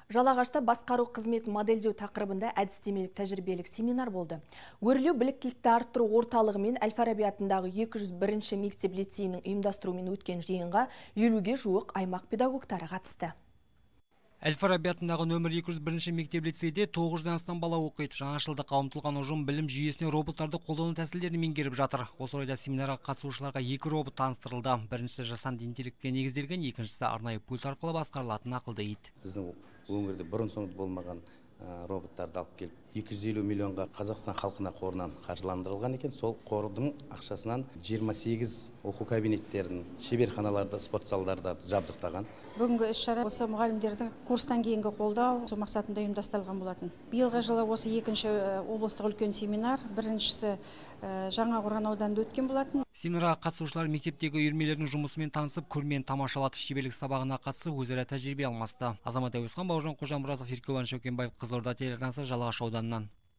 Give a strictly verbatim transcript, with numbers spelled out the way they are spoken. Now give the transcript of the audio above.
Жалағашта басқару қызметін модельдеу тақырыбында әдістемелік тәжірибелік семинар болды. Өрлеу біліктілікті арттыру орталығы мен Әл-Фараби атындағы екі жүз бірінші мектеп лицейінің ұйымдастыруымен өткен жиынға елуге жуық аймақ педагогтары қатысты. Әл-Фараби атындағы нөмір екі жүз бірінші мектеп лицейде тоғыз жүзден астам бала оқиды. Жаңашылдыққа ұмтылған ұжым білім жүйесіне роботтарды қолдану тәсілдерін меңгеріп жатыр. Осы орайда семинарға қатысушыларға екі робот таныстырылды. Біріншісі жасанды интеллектке негізделген, екіншісі арнайы пульт арқылы басқарылатын ақылды ит. Біздің өңірде бұрын соңды болмаған роботтарды алып келіп екі жүз елу миллионға Қазақстан халқына қорынан қаржыландырылған екен. Сол қордың ақшасынан жиырма сегіз оқу кабинеттерін, шеберханаларды, спорт залдарды жабдықтаған. Бүгінгі іс-шара осы мұғалімдердің курстан кейінгі қолдау мақсатында ұйымдастырылған болатын. Биылғы жылы осы екінші облыстық үлкен семинар, біріншісі Жаңақорған ауданында өткен болатын. Семинарға қатысушылар мектептегі үйірмелердің жұмысымен танысып, көрмен тамашалады, шеберлік сабағына қатысып, өзара тәжірибе алмасты. Азамат Әуесхан, Бауыржан Қожамұратов, Еркебұлан Шөкенбаев, Қызылорда телеарнасы, Жалағаш ауданынан.